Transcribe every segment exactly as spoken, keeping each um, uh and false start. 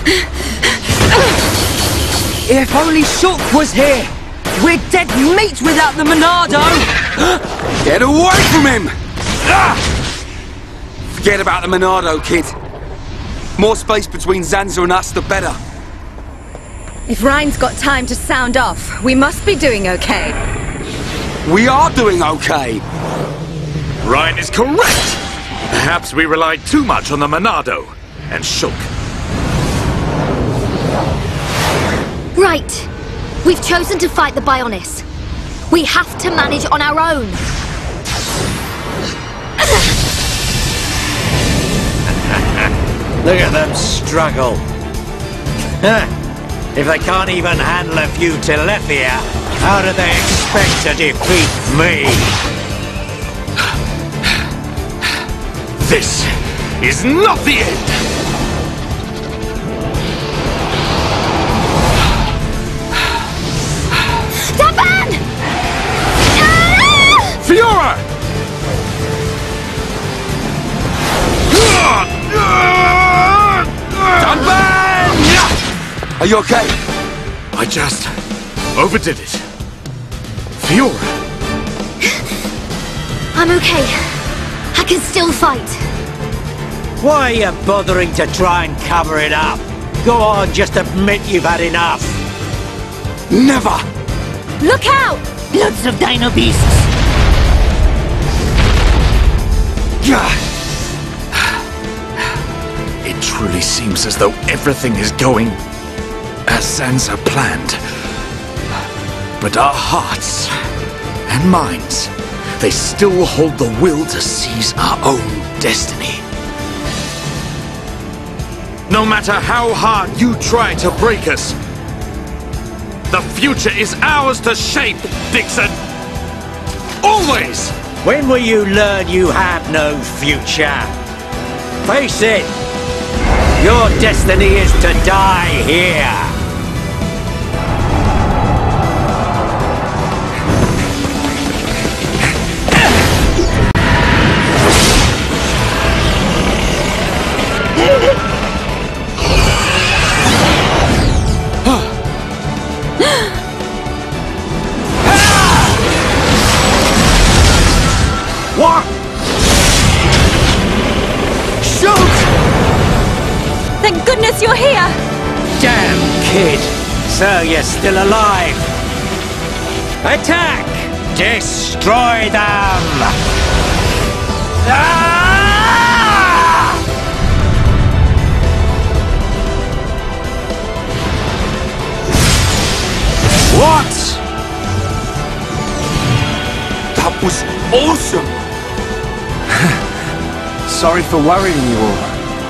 If only Shulk was here! We're dead meat without the Monado! Get away from him! Forget about the Monado, kid. More space between Zanza and us, the better. If Ryan's got time to sound off, we must be doing okay. We are doing okay! Ryan is correct! Perhaps we relied too much on the Monado and Shulk. Right. We've chosen to fight the Bionis. We have to manage on our own. Look at them struggle. If they can't even handle a few Telethia, how do they expect to defeat me? This is not the end! Stefan! Fiora! Dunban! Are you okay? I just overdid it. Fiora! I'm okay. I can still fight. Why are you bothering to try and cover it up? Go on, just admit you've had enough. Never! Look out! Lots of dino beasts! It truly seems as though everything is going as Zanza planned. But our hearts and minds, they still hold the will to seize our own destiny. No matter how hard you try to break us, the future is ours to shape, Dixon! Always! When will you learn you have no future? Face it! Your destiny is to die here! What? Shoot! Thank goodness you're here! Damn kid! So you're still alive! Attack! Destroy them! Ah! What? That was awesome! Sorry for worrying you all.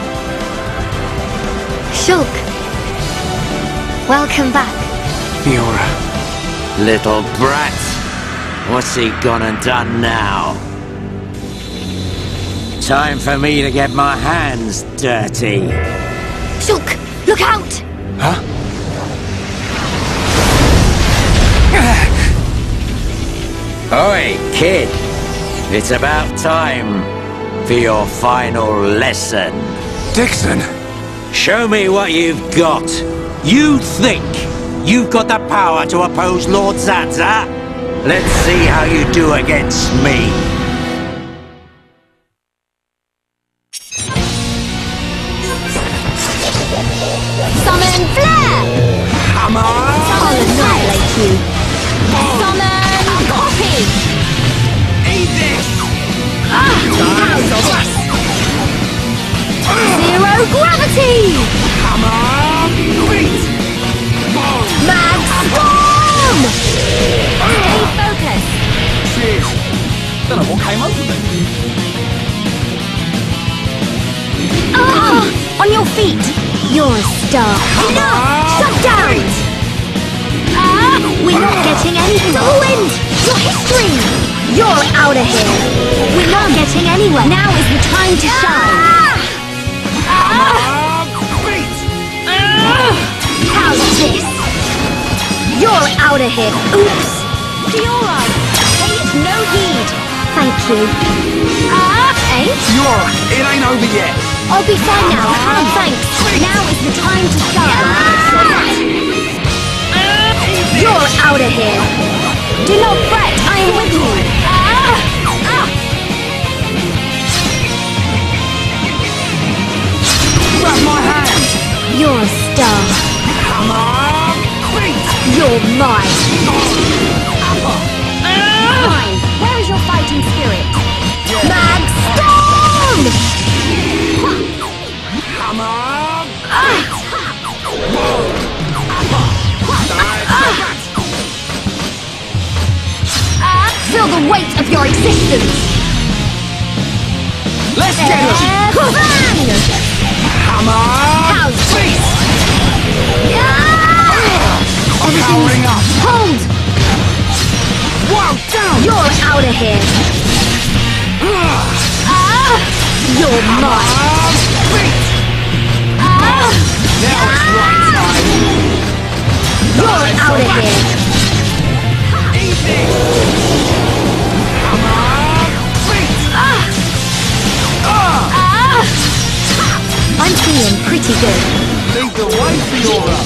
Shulk. Welcome back. Fiora. Little brat. What's he gone and done now? Time for me to get my hands dirty. Shulk, look out! Huh? Oi, kid. It's about time for your final lesson. Dixon! Show me what you've got. You think you've got the power to oppose Lord Zanza? Let's see how you do against me. Summon Flare! Come on! I'll annihilate you. Summon Copy! Eat this! Zero Gravity! Come on! Wait! Mag Storm! Stay focused! Cheers! Don't know what came over me. Ah! On your feet! You're a star. Enough! Shut down! Ah! We're not getting anything. Double wind! Your history! You're out of here! We're not getting anywhere. Now is the time to shine! Ah! Wait! Ah! How's this? You're out of here! Oops! Fiora! Pay it no heed! Thank you. Ah! Eight? Fiora, it ain't over yet! I'll be fine now. Ah, thanks. Now is the time to star. Come on! You're mine. Fine. Where is your fighting spirit? Mag Storm! Come on! Feel the weight of your existence. Let's get it! Bang! Come on! How's this? I'm powering up! Hold! Wow, down! You're out of here. Ah! You're mine. Ah! Now it's right time! You're out of here. Eat this! Come on! Ah! Ah! I'm feeling pretty good. Lead the way, Fiora!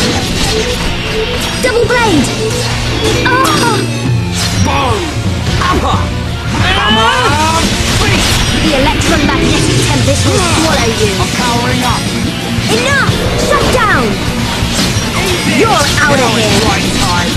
Double blade! Ah! Boom! Upper! Come on! The electromagnetic tempest will swallow you. I'm powering up! Enough! Shut down! You're out of Now here. it's right time!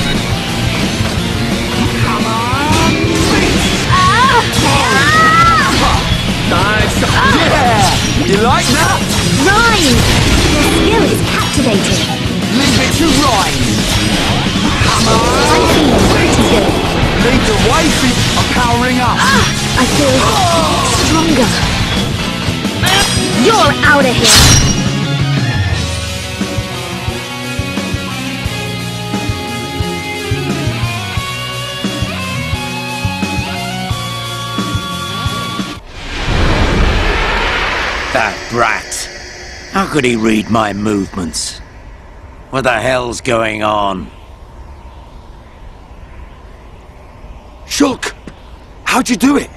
Come on! Ah! Ah! Nice! Yeah! You like that? Rhyme! Your skill is captivating. Leave it to Ryan! Come I'm on! feeling pretty good. Lead the way, Fi- I'm powering up! I feel stronger. You're out of here. That brat. How could he read my movements? What the hell's going on? Shulk! How'd you do it?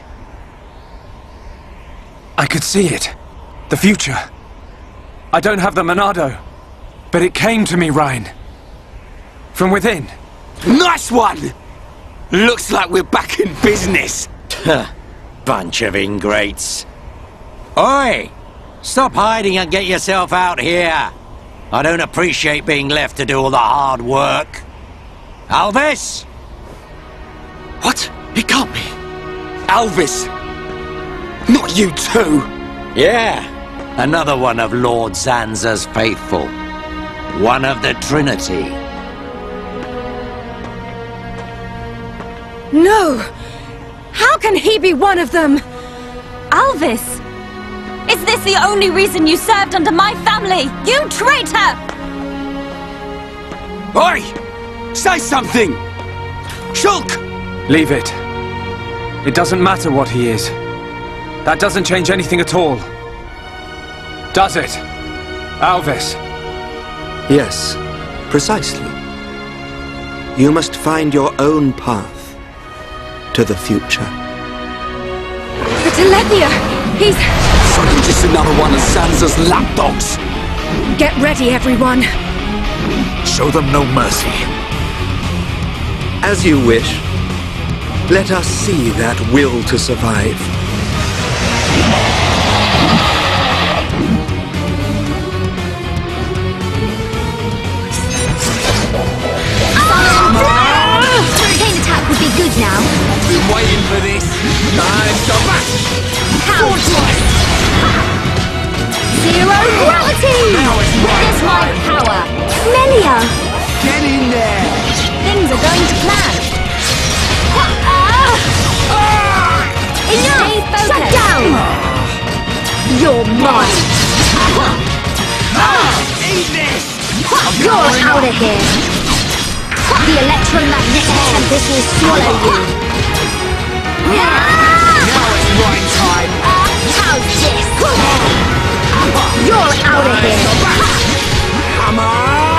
I could see it. The future. I don't have the Monado, but it came to me, Ryan. From within. Nice one! Looks like we're back in business! Bunch of ingrates. Oi! Stop hiding and get yourself out here! I don't appreciate being left to do all the hard work. Alvis? What? It can't be! Alvis! Not you too! Yeah, another one of Lord Zanza's faithful. One of the Trinity. No! How can he be one of them? Alvis! Is this the only reason you served under my family? You traitor! Oi! Say something! Shulk! Leave it. It doesn't matter what he is. That doesn't change anything at all. Does it? Alvis? Yes, precisely. You must find your own path to the future. But Alethea, he's... So you're just another one of Sansa's lapdogs! Get ready, everyone. Show them no mercy. As you wish. Let us see that will to survive. Chain attack would be good now. Been waiting for this! Time to match! Count. Zero gravity! Now it's right Witness my time. power. Melia! Get in there! Things are going to plan. Enough! Shut down! You're mine! Eat this! You're out of here! The electromagnetic tempest will swallow you! Now it's right time! How's this? You're out of here! Come on!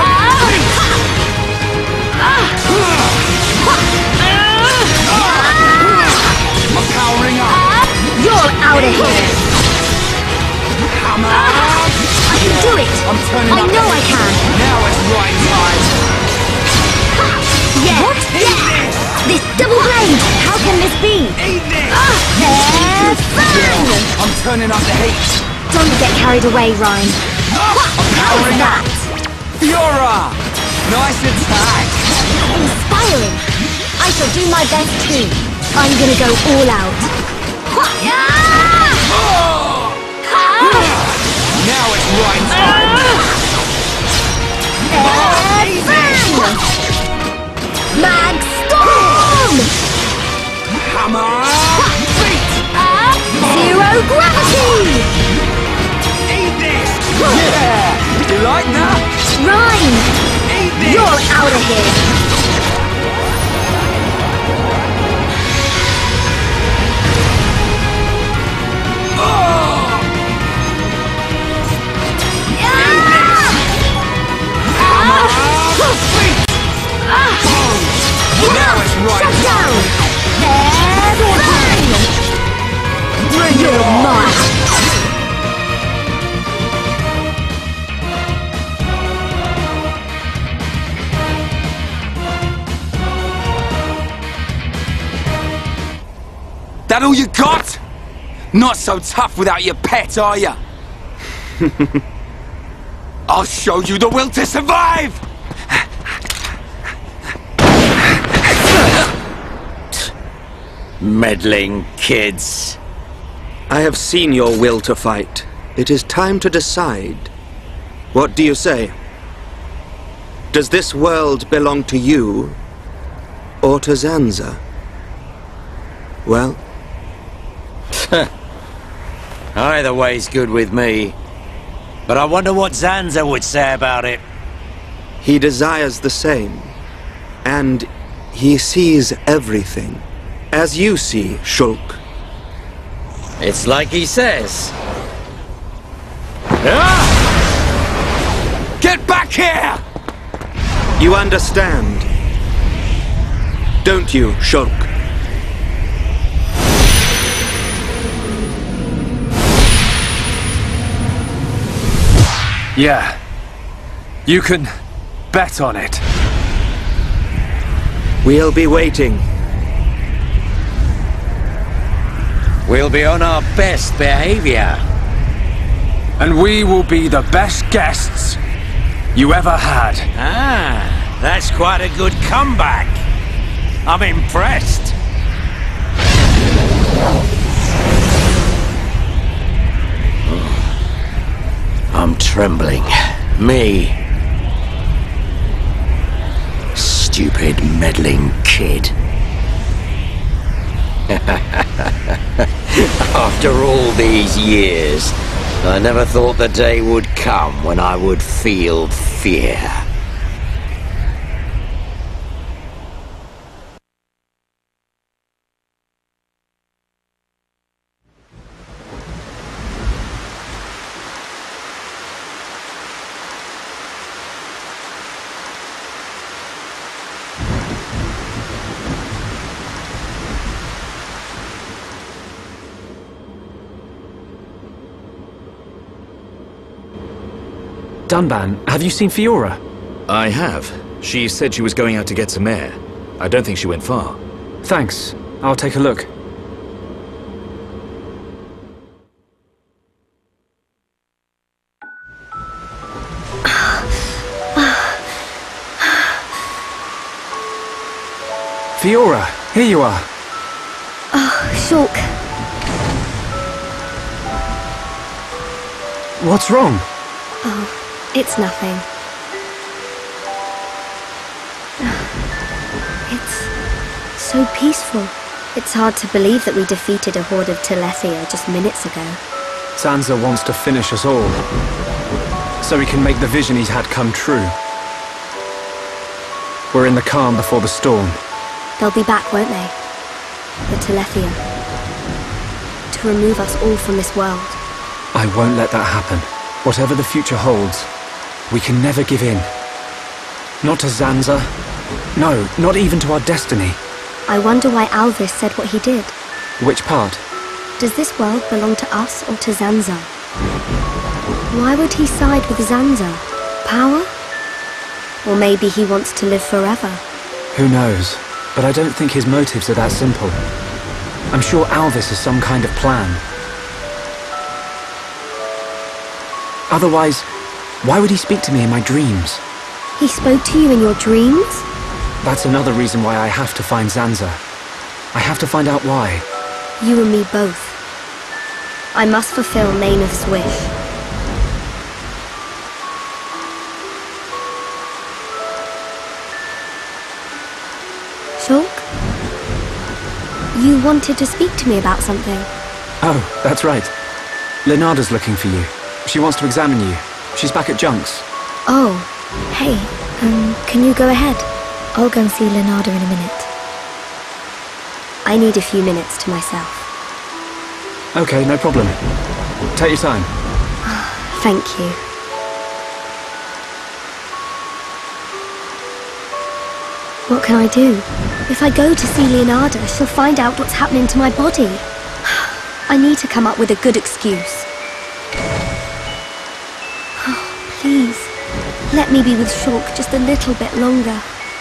I'm powering up! You're out of here! Come on! I can do it! I'm turning I up know the I heat. can! Now it's right time! Yeah! Eat Yeah! this! This double blade! How can this be? Eat this! There! Bang! I'm turning up the heat! Don't get carried away, Ryan. I'm How's powering up! that? Nice attack! Inspiring! I shall do my best too. I'm gonna go all out. Now it's right time! Mag Storm! Hammer! Zero gravity! Eat this! Yeah! You like that? Rhyme! Eat this! You're out of here! Now it's right! Shut down! Bang! Bring it on! That all you got? Not so tough without your pet, are ya? I'll show you the will to survive! Meddling kids. I have seen your will to fight. It is time to decide. What do you say? Does this world belong to you, or to Zanza? Well... Either way's good with me. But I wonder what Zanza would say about it. He desires the same. And he sees everything. As you see, Shulk. It's like he says. Ah! Get back here! You understand, don't you, Shulk? Yeah. You can bet on it. We'll be waiting. We'll be on our best behavior. And we will be the best guests you ever had. Ah, that's quite a good comeback. I'm impressed. I'm trembling. Me. Stupid meddling kid. After all these years, I never thought the day would come when I would feel fear. Dunban, have you seen Fiora? I have. She said she was going out to get some air. I don't think she went far. Thanks. I'll take a look. Fiora, here you are. Oh, Shulk. What's wrong? Oh, it's nothing. It's so peaceful. It's hard to believe that we defeated a horde of Telethia just minutes ago. Zanza wants to finish us all, so he can make the vision he's had come true. We're in the calm before the storm. They'll be back, won't they? The Telethia. To remove us all from this world. I won't let that happen. Whatever the future holds, we can never give in. Not to Zanza. No, not even to our destiny. I wonder why Alvis said what he did. Which part? Does this world belong to us or to Zanza? Why would he side with Zanza? Power? Or maybe he wants to live forever? Who knows? But I don't think his motives are that simple. I'm sure Alvis has some kind of plan. Otherwise, why would he speak to me in my dreams? He spoke to you in your dreams? That's another reason why I have to find Zanza. I have to find out why. You and me both. I must fulfill Naineth's wish. Shulk? You wanted to speak to me about something. Oh, that's right. Lenada's looking for you. She wants to examine you. She's back at Junk's. Oh, hey, um, can you go ahead? I'll go and see Lenada in a minute. I need a few minutes to myself. Okay, no problem. Take your time. Thank you. What can I do? If I go to see Leonarda, she'll find out what's happening to my body. I need to come up with a good excuse. Oh, please, let me be with Shulk just a little bit longer.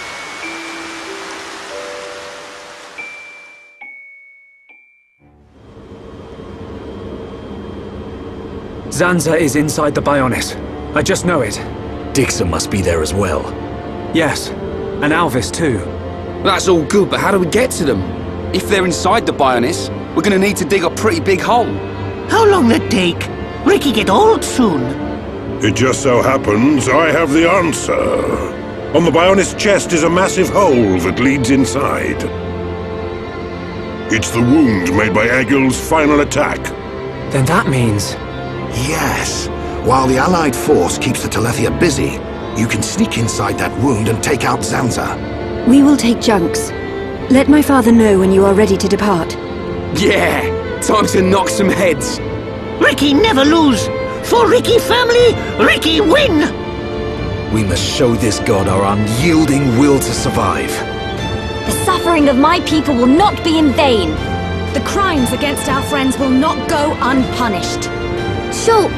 Zanza is inside the Bionis. I just know it. Dixon must be there as well. Yes, and Alvis too. That's all good, but how do we get to them? If they're inside the Bionis, we're gonna need to dig a pretty big hole. How long will it take? Ricky get old soon. It just so happens I have the answer. On the Bionis chest is a massive hole that leads inside. It's the wound made by Egil's final attack. Then that means... Yes. While the Allied force keeps the Telethia busy, you can sneak inside that wound and take out Zanza. We will take Junk's. Let my father know when you are ready to depart. Yeah! Time to knock some heads! Ricky never lose! For Ricky family, Ricky win! We must show this god our unyielding will to survive. The suffering of my people will not be in vain. The crimes against our friends will not go unpunished. Shulk!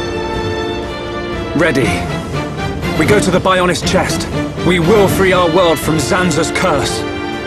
Ready. We go to the Bionis chest. We will free our world from Zanza's curse.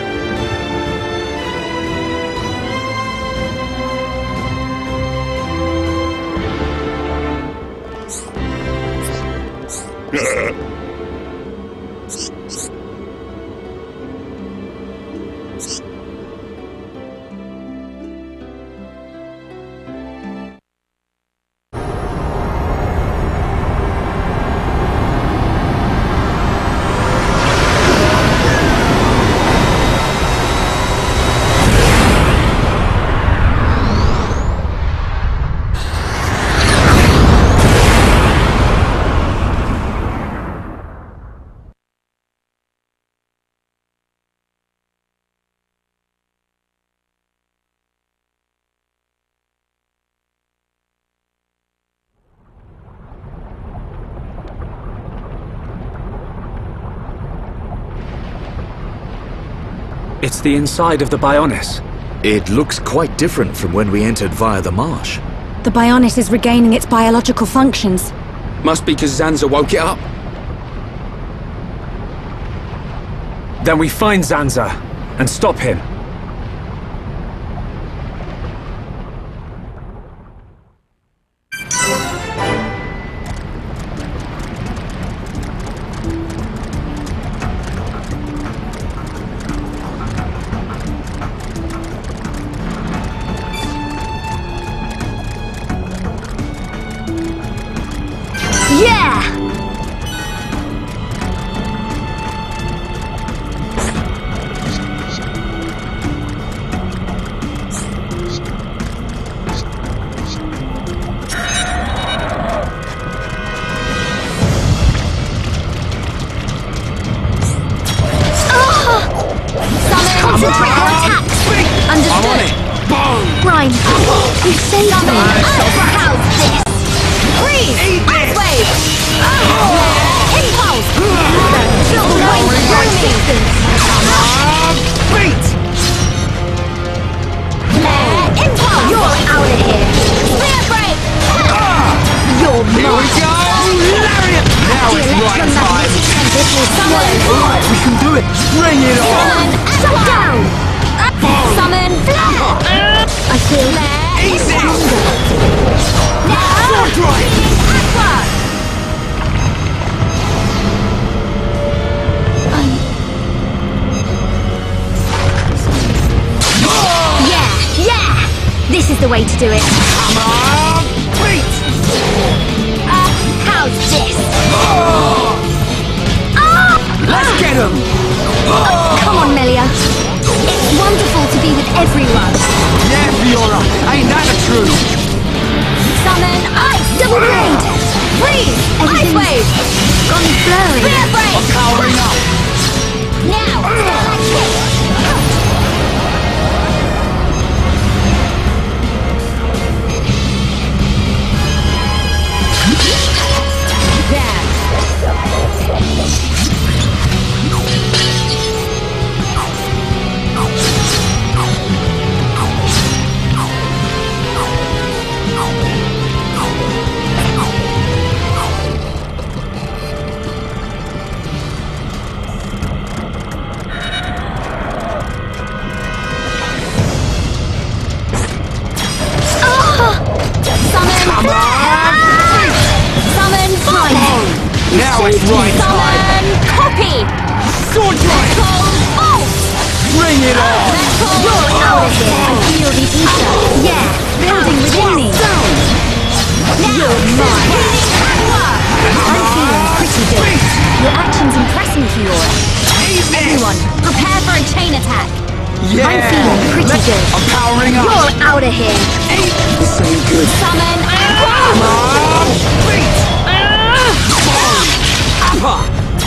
It's the inside of the Bionis. It looks quite different from when we entered via the marsh. The Bionis is regaining its biological functions. Must be because Zanza woke it up. Then we find Zanza and stop him. way to do it. Come on! Beat! Uh, how's this? Oh! Ah! Let's get him! Oh, come on, Melia. It's wonderful to be with everyone. Yeah, Fiora! Ain't that the truth? Summon ice! Double blade! Freeze! Ice wave! Gone blurry. Spear break! I'm powering up! Now! Like this! Now it's right time! Summon copy! Sword drive! Bolt! Bring it on! You're out of here. I feel the ether. Yeah, building within me. You're mine. I'm feeling pretty good. Your actions impress me, Fiora. Everyone, prepare for a chain attack. Yeah! I'm feeling pretty Let's- good. I'm powering up! You're out of here. This ain't good. Summon Come on! Beat! Upper!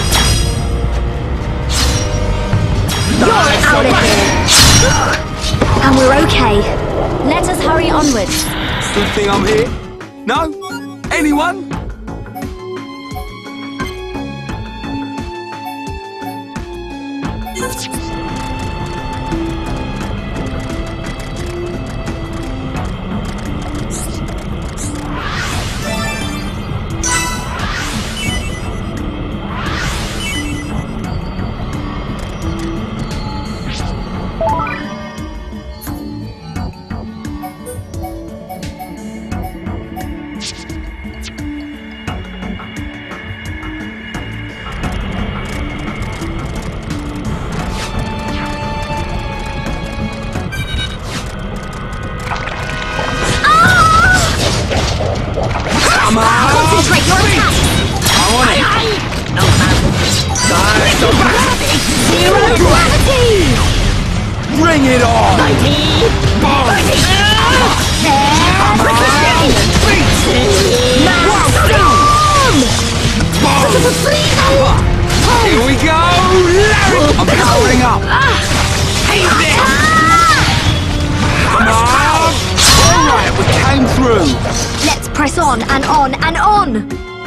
You're out of here. And we're okay. Let us hurry onwards. Good thing I'm here. No? Anyone? Come on! Concentrate your attack. I want it! Side the back! Zero gravity. Bring it on! Bomb! Come on! Beat! Storm. Bomb! Here we go! Larry! I'm powering up! Hate this! Come on! Alright, we came through! Let's press on and on and on.